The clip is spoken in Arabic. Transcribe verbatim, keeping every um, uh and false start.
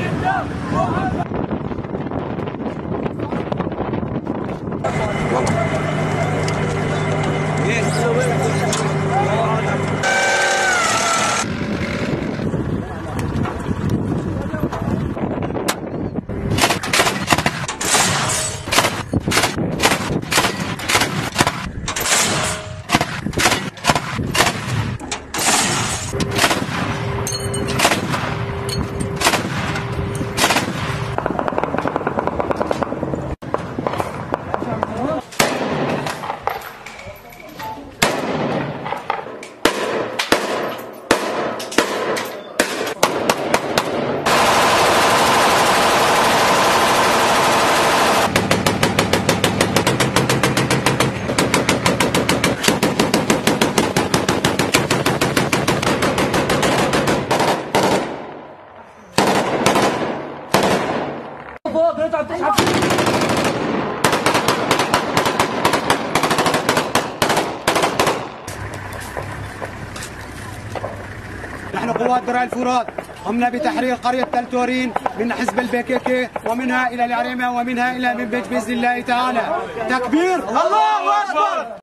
نحن قوات درع الفرات قمنا بتحرير قرية تل تورين من حزب البيكيكي ومنها إلى العريمة ومنها إلى منبج بإذن الله تعالى. تكبير الله أكبر.